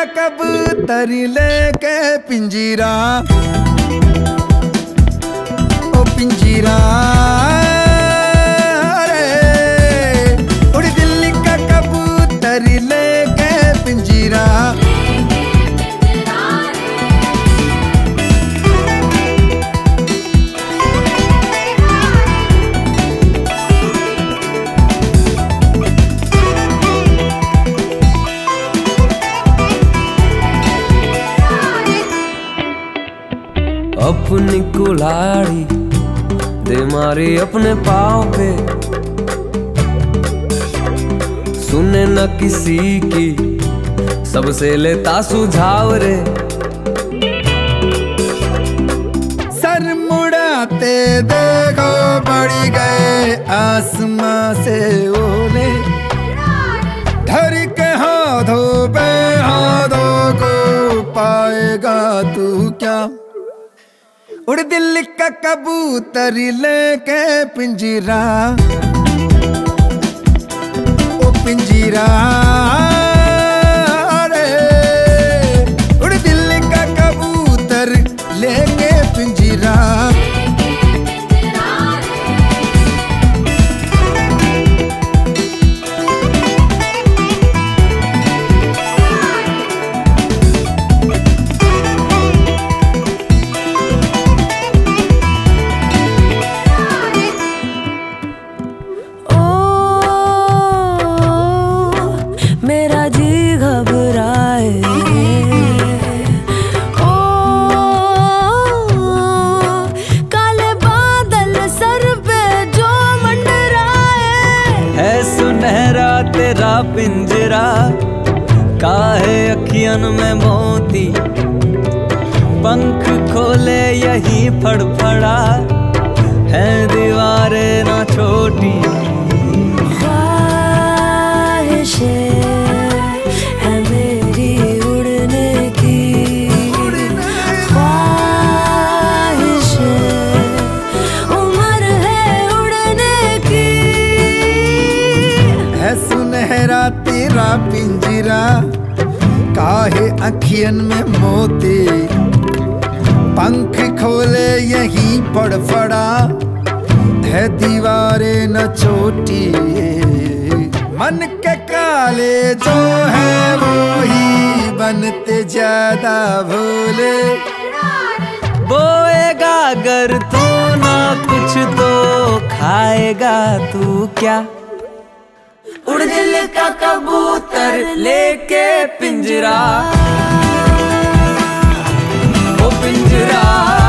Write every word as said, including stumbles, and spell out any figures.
कबूतर लेके पिंजरा, ओ पिंजरा रे, उड़ दिल का कबूतर लेके पिंजरा। अपनी कुल्हाड़ी दे मारी अपने पाँव पे, सुने न किसी की सबसे लेता सुझाव रे। सर मुड़ाते देखो बढ़ गए आसमां से ओले, धर के हाथों पे हाथों को पाएगा तू क्या। उड़ दिल का कबूतर लेके पिंजरा, ओ पिंजरा रे, उड़ दिल का कबूतर लेके पिंजरा। तेरा पिंजरा काहे अखियन में मोती, पंख खोले यही फड़फड़ा है दीवारें ना छोटी। ख्वाहिशें है मेरी उड़ने की, ख्वाहिशें उम्र है उड़ने की। है सुनहरा तेरा पिंजरा काहे अखियन में मोती, पंख खोले यहीं फड़फड़ा है दीवारें न छोटी। मन के काले जो है वो ही बनते ज्यादा भोले, बोएगा अगर तू ना कुछ तो खाएगा तू क्या। उड़ दिल का कबूतर लेके पिंजरा, ओ पिंजरा।